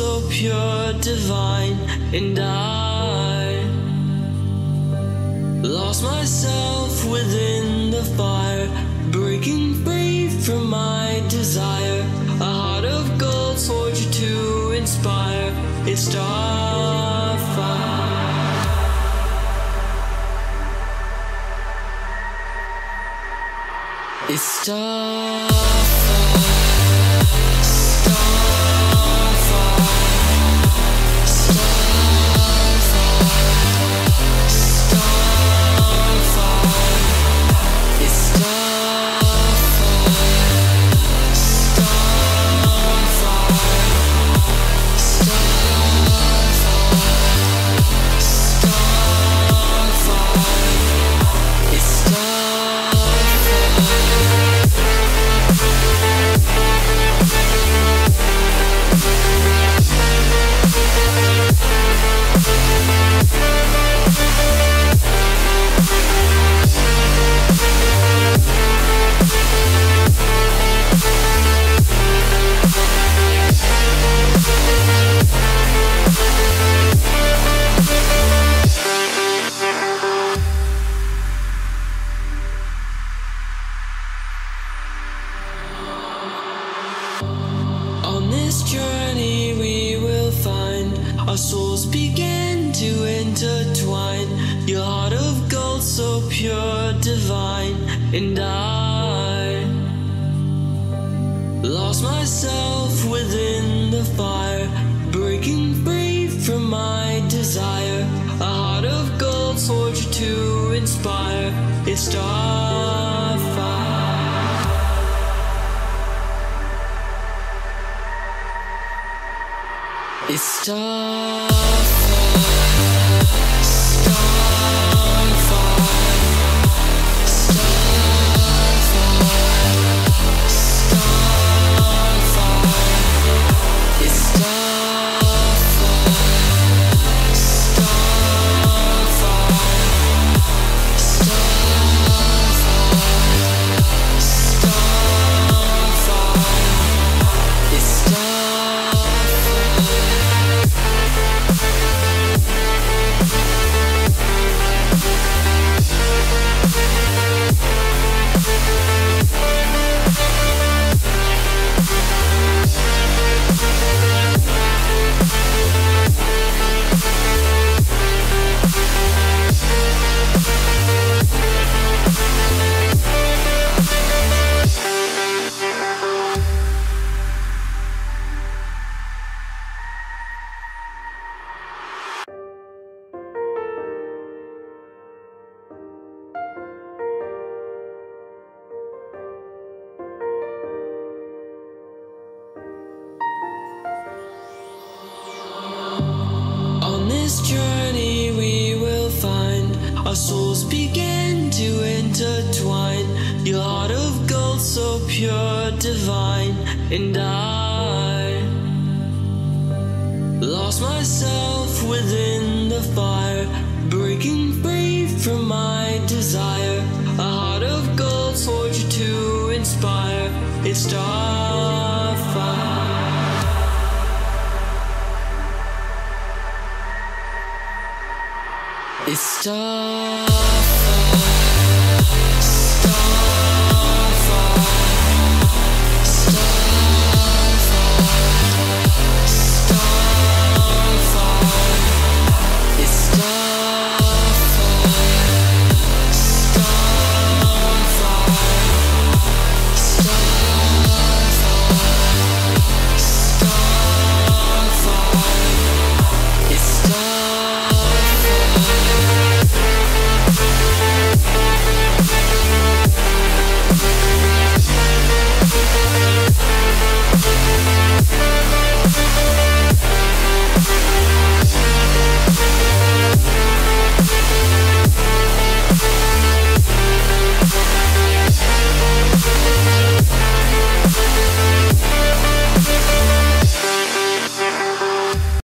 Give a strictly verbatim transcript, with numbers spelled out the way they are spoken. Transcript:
so pure, divine, and I lost myself within the fire, breaking free from my desire. A heart of gold, soldier to inspire. It's starfire. It's starfire. On this journey we will find our souls begin to intertwine. Your heart of gold, so pure, divine, and I lost myself within the fire, breaking free from my desire. A heart of gold, soldier to inspire. It's starfire. It's starfire, starfire, starfire, starfire. It's starfire, starfire, starfire, starfire. It's On this journey we will find our souls begin to intertwine. Your heart of gold, so pure, divine, and I lost myself within the fire, breaking free from my desire. A heart of gold, soldier to inspire. It's starfire. It's starfire.